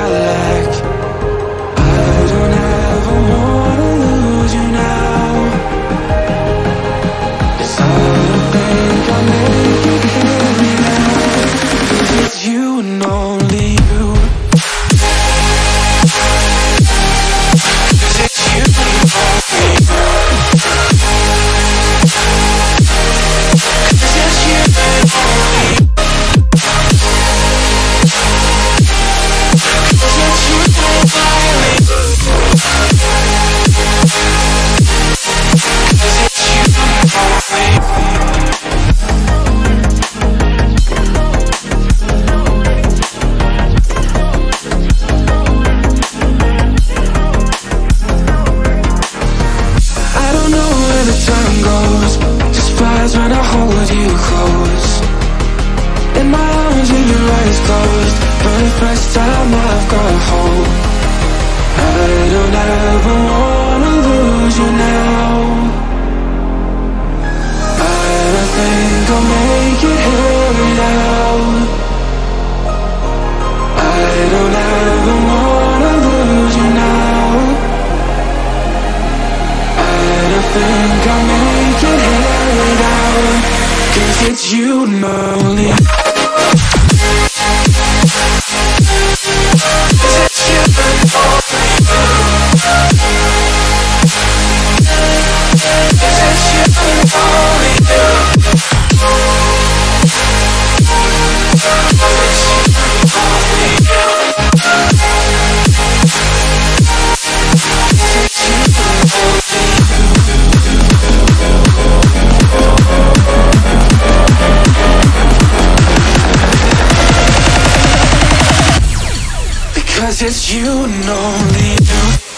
lack. I don't ever wanna lose you now. 'Cause I don't think I'll make it clear now. 'Cause it's you and only you. 'Cause it's you and only you. 'Cause it's you and only you. When I hold you close in my arms with your eyes closed, for the first time I've got hope. I don't ever wanna lose you now. I don't think I'll make it here now. I don't ever wanna lose you now. I don't think I'll make it here now. 'Cause it's you and only. 'Cause it's you and only. 'Cause it's you and only. 'Cause it's you and only. 'Cause it's you and only. Because it's you and only you.